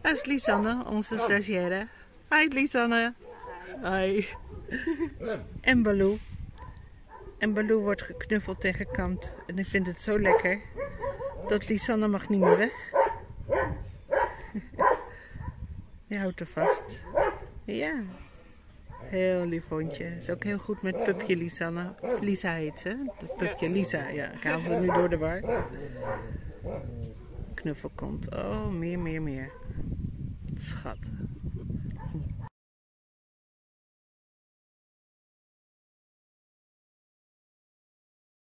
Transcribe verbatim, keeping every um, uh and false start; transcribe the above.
Dat is Lisanne, onze stagiaire. Hi Lisanne. Hi. En Baloo. En Baloo wordt geknuffeld en gekamd. En ik vind het zo lekker. Dat Lisanne mag niet meer weg. Je houdt er vast. Ja. Heel lief hondje. Is ook heel goed met pupje Lisanne. Lisa heet ze. Dat pupje Lisa. Ja, ik haal ze nu door de war. Knuffelkont. Oh, meer, meer, meer. Schat.